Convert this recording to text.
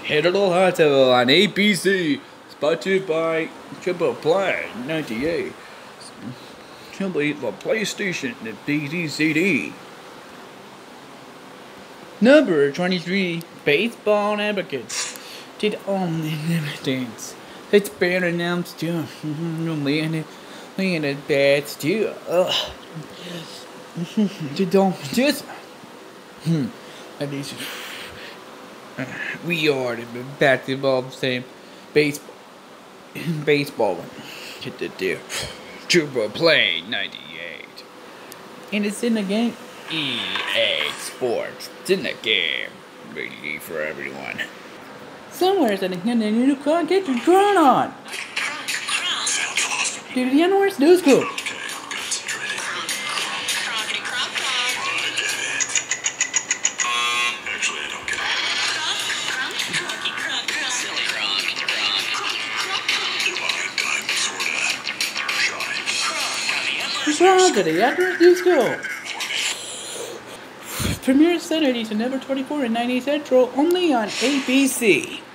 Little Hotel on ABC, sponsored by Triple Play 98. Simply the PlayStation and PCD. Number 23, Baseball Advocates did only things. It's been announced too. Landed bats too. Don't just. At least we are the basketball the same baseball. Hit the deal. Triple Play 98. And it's in the game. EA Sports. It's in the game. Ready for everyone. Somewhere's at the end of the new car, get your drone on. Dude, the N-words do school. Crockity, after do school. Premiere Saturday, September 24 at 90 Central, only on ABC.